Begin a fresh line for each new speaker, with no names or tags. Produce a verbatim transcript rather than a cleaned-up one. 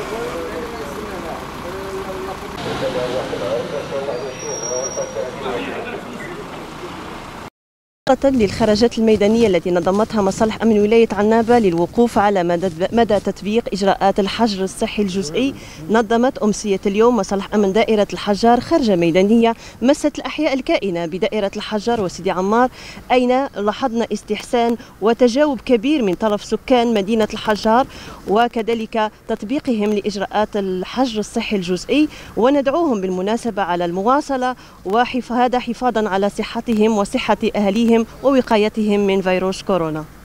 للخرجات الميدانية التي نظمتها مصالح أمن ولاية عنابة للوقوف على مدى تطبيق إجراءات الحجر الصحي الجزئي، نظمت أمسية اليوم مصالح أمن دائرة الحجار خرجة ميدانية مست الأحياء الكائنة بدائرة الحجار وسيدي عمار، أين لاحظنا استحسان وتجاوب كبير من طرف سكان مدينة الحجار وكذلك تطبيقهم لإجراءات الحجر الصحي الجزئي، وندعوهم بالمناسبة على المواصلة وهذا حفاظا على صحتهم وصحة أهليهم ووقايتهم من فيروس كورونا.